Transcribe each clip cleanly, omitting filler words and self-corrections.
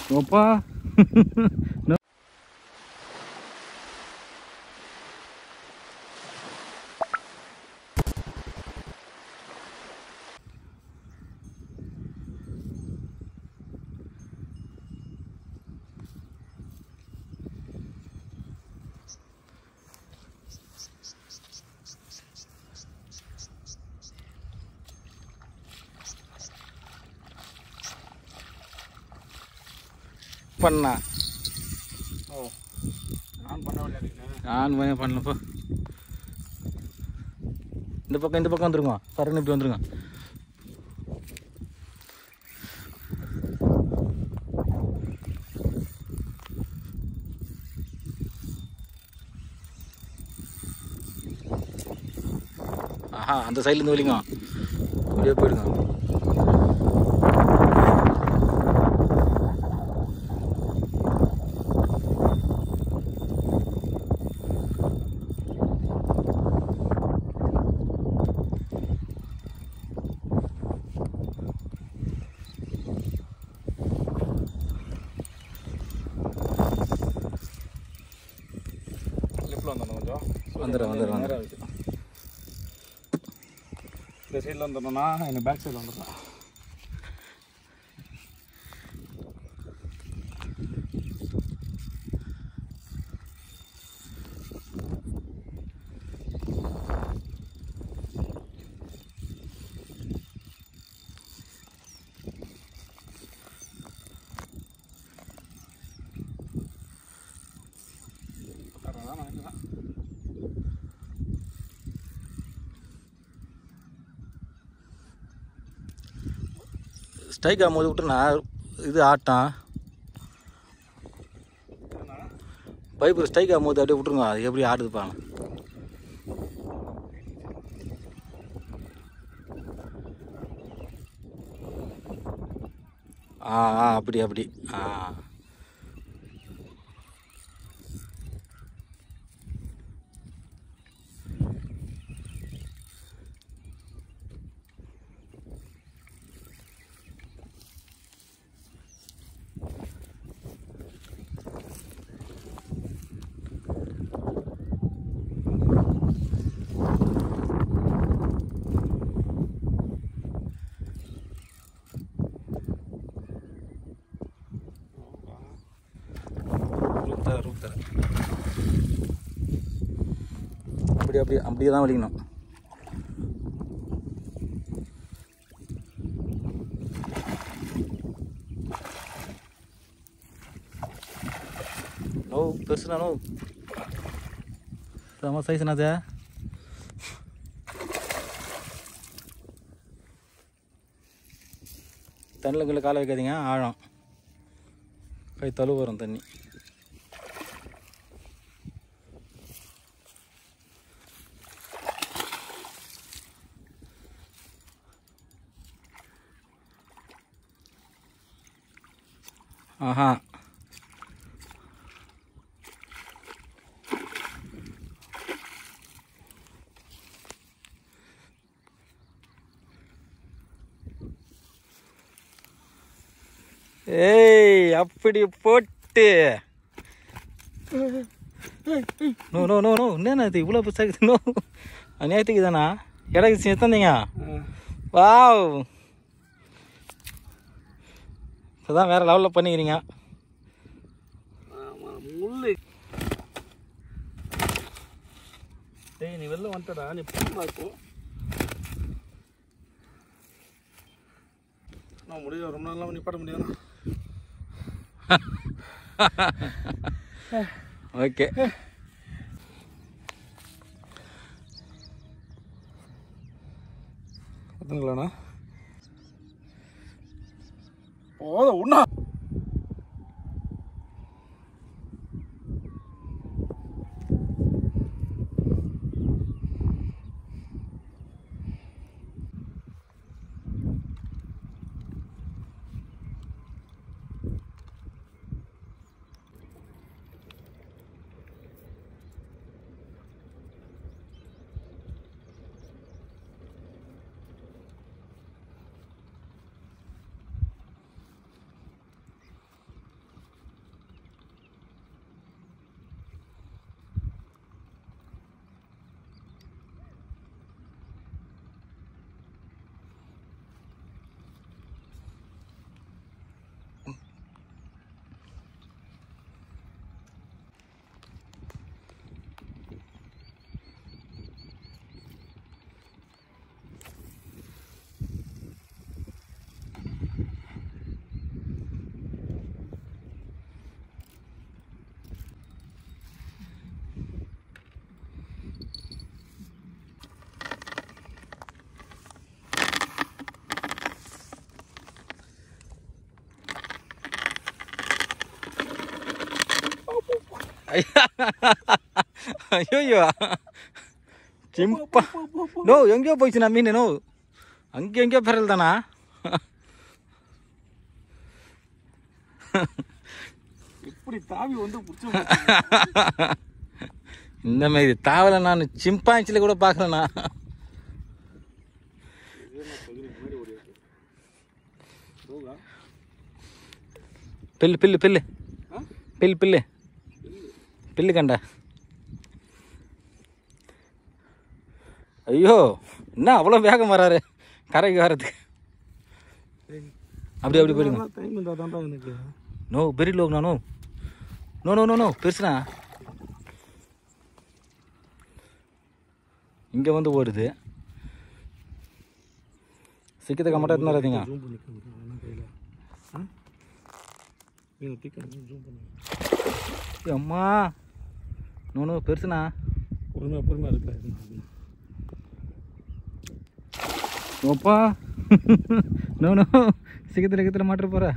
Opa. பண்ணா நான் பண்ணலப்பா. இந்த பக்கம் வந்துருங்க. சரக்கு இப்படி வந்துருங்க. ஆஹா, அந்த சைட்லேருந்து வலிங்க அப்படியே போயிடுங்க. வந்துடுறேன். இந்த சைடில் வந்துடணும்னா எனக்கு பேக் சைடில் வந்துடுறேன். ஸ்ட்ரைக் ஆகும்போது விட்டுருண்ணா, இது ஆட்டம் பைப்பு ஸ்ட்ரைக் ஆகும்போது அப்படியே விட்டுருங்க. அது எப்படி ஆடுதுப்பாங்க. அப்படி அப்படியே தான் வலிக்கணும். நோ பெருசுண்ணா, நோ செம சைஸ்ண்ணா அது. தண்ணியில் காலை வைக்காதீங்க, ஆழம் கை தழுவு வரும் தண்ணி. ஆஹா, ஏய் அப்படி போட்டு நோ நோ நோ நோ என்னண்ணா இது இவ்வளோ புதுசாக? நோ அநியாயத்துக்கு தானா இடக்கு எத்தந்தீங்க? வாவ், இப்போதான் வேறு லெவலில் பண்ணிக்கிறீங்க. முள்ளு டேய், நீ வெளில வந்துட்டடா, நீ பார்க்கும் நான் முடியல. ரொம்ப நாளாக நிப்பாட்ட முடியாது. ஓகே, பார்த்துங்களாண்ணா போதும் ஒன்றா. ஐயோ சிம்பா நோ எங்கேயோ போயிடுச்சுண்ணா மீன் நோ அங்கெங்கேயோ பெறல் தானா இப்படி தாவி வந்து இந்த மாதிரி தாவலை நான் சிம்பாஞ்சில கூட பார்க்குறேண்ணா பில்லு பில்லு பில்லு பில்லு பில்லு பில்லு கண்டா ஐயோ என்ன அவ்வளோ வேகம் வராரு கரைக்கு வர்றதுக்கு அப்படி அப்படி போயிடுங்க டைம் இருந்தால் தான்டா எனக்கு நோ பெரிய லோக்ண்ணா no no no no no பெருசுண்ணா இங்கே வந்து ஓடுது சிக்கத்தை கம்மட்டா எடுத்துன்னு வராதீங்க அம்மா நோ நோ பெருசுண்ணா பொறுமையாக இருக்கு ஓப்பா நோ நோ சிக்கத்தில் மாட்டுற போகிற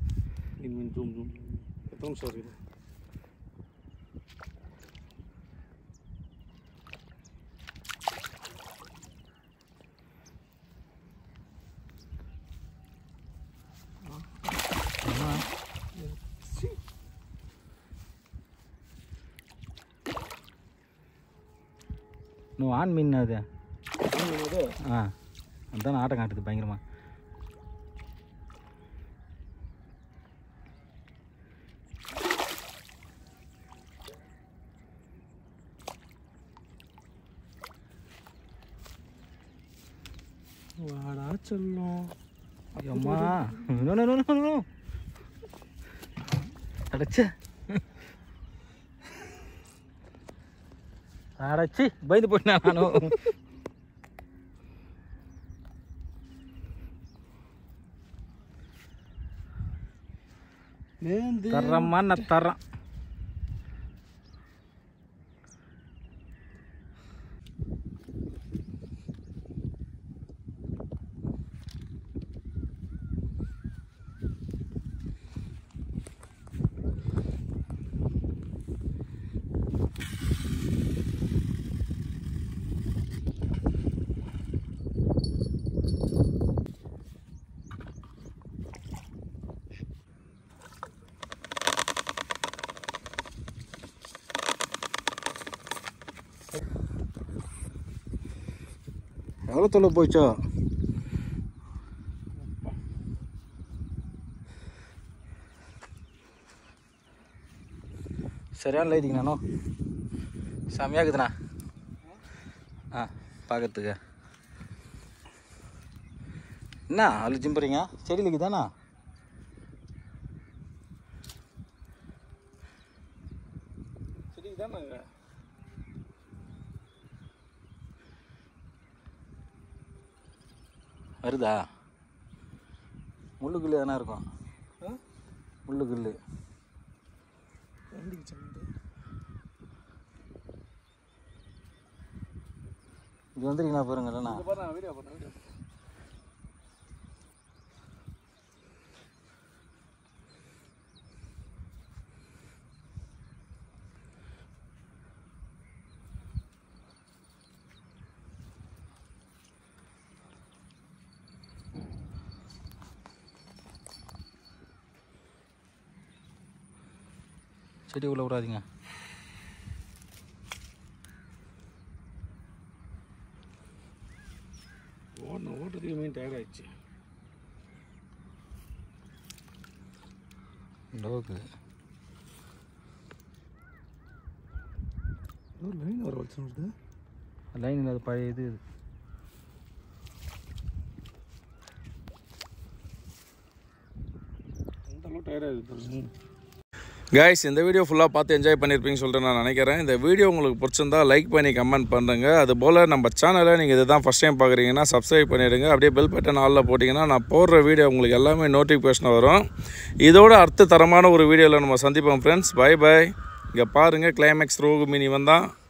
சாரி நோ ஆண் மீன் அது ஆ அதுதான் ஆட்டம் காட்டுது பயங்கரமாக வாடா சொல்லும் அம்மா no no no no no அடைச்ச அடைச்சி பயந்து போயிட்டேன் நானும் தர்றம்மா நான் தர்றேன் எவ்வளோ தொலை போச்சோ சரியான லைட்டிங்கண்ணா செம்மையாக்குதுண்ணா ஆ பார்க்கறதுக்கு என்ன அதில் ஜிம்புறீங்க செடியில் இருக்குதாண்ணா செடிக்கு தானே வருதா முள்ளுக்குள்ளே எதனா இருக்கும் முள்ளுக்குள்ளு இது வந்துருக்கீங்களா பாருங்க இல்லைண்ணா வீடியோ பண்ண செடி உள்ள விடாதீங்க ஓட்டுறதுக்கு மீன் டயர்ட் ஆயிடுச்சு டோக்கு லைன் வர வச்சு லைன் இல்லாத பழைய இது அந்த அளவு டயர்ட் ஆகுது கைஸ் இந்த வீடியோ ஃபுல்லாக பார்த்து என்ஜாய் பண்ணியிருப்பீங்கன்னு சொல்லிட்டு நான் நினைக்கிறேன். இந்த வீடியோ உங்களுக்கு பிடிச்சிருந்தா லைக் பண்ணி கமெண்ட் பண்ணுறேங்க. அதுபோல் நம்ம சேனலை நீங்கள் இது தான் ஃபஸ்ட் டைம் பார்க்குறீங்கன்னா சப்ஸ்கிரைப் பண்ணிவிடுங்க. அப்படியே பெல் பட்டன் ஆலில் போட்டிங்கன்னா நான் போடுற வீடியோ உங்களுக்கு எல்லாமே நோட்டிஃபிகேஷன் வரும். இதோட அடுத்த தரமான ஒரு வீடியோவில் நம்ம சந்திப்போம் ஃப்ரெண்ட்ஸ். Bye bye. இங்கே பாருங்கள் கிளைமேக்ஸ் ரோகு மீன் வந்தான்.